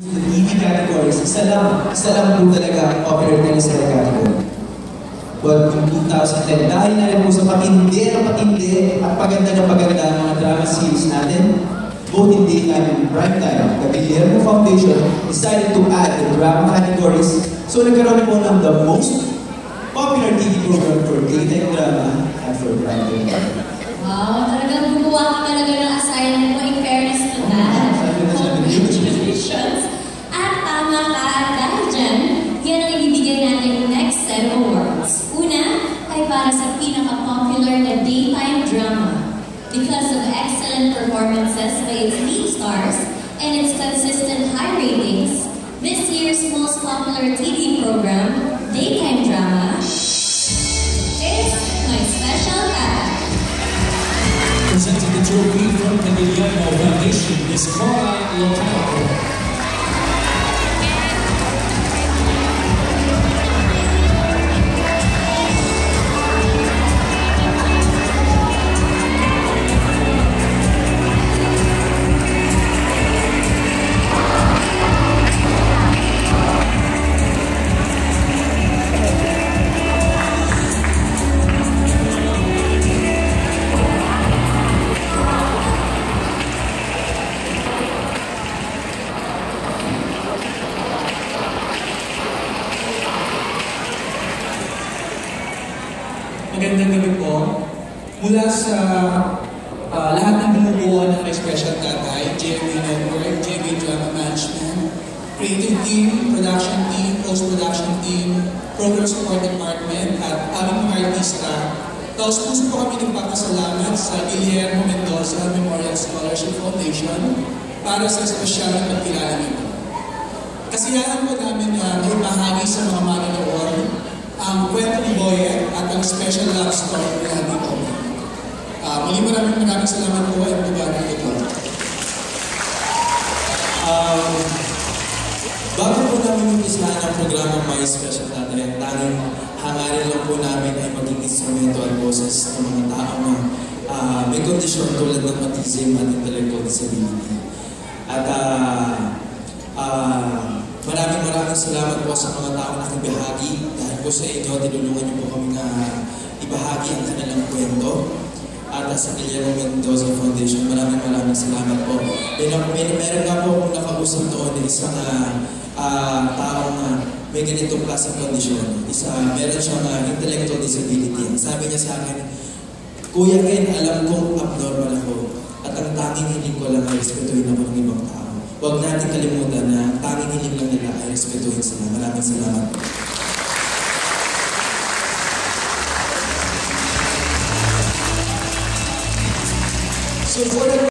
The TV categories, isa lang po talaga popular teleserye category. Well, in 2010, dahil na rin po sa patindi at paganda ng mga drama series natin, both in daytime and prime time, the Guillermo Foundation decided to add the drama categories. So nagkaroon po ng the most popular TV program for daytime drama and for prime time. Wow, talagang gumawa ka talaga ng assignment mo, in fairness to that. Congratulations! At tama ka, dahil dyan, yan ang ibibigay natin next set of awards. Una, ay para sa pinaka-popular na daytime drama. Because of excellent performances by its lead stars and its consistent high ratings, this year's most popular TV program, daytime drama, is My Special Cat. Presenting the trophy from the Guillermo Foundation is Cora Locano. Magandang gabi po. Mula sa lahat ng bumubuo ng My Special Tatay, JV Network, JV Drama Management, Creative Team, Production Team, Post-Production Team, Program Support Department, at aming mga artista, taos puso po kami nagpapasalamat sa Guillermo Mendoza Memorial Scholarship Foundation para sa espesyal na pagkilala nito. Kasiyahan po namin na maibahagi sa mga manonood ang kwento ni Boyet at ang special love story ni Happy Poppy. Muli maraming salamat po at magbagay ito. Bago po namin umpisahan ang programa My Special Tatay, ang tanging hangarin lang po namin ay maging instrumento at boses ng mga tao na may kondisyon tulad ng autism at intellectual disability. At maraming salamat po sa mga tao na nagbahagi. Dahil po sa inyo, tinulungan niyo po kami na ibahagi ang kanilang kwento. At sa Guillermo Mendoza Foundation, maraming salamat po. Meron nga po akong nakausap noon na isang tao na may ganitong klaseng kondisyon. Meron siyang intellectual disability. Ang sabi niya sa akin, Kuya Ken, alam kong abnormal ako. At ang tanging hiling ko lang ay respetuhin ako ng ibang tao. Huwag natin kalimutan na ang tanging hiling lang nila ay respetuhin sila. Maraming salamat. So,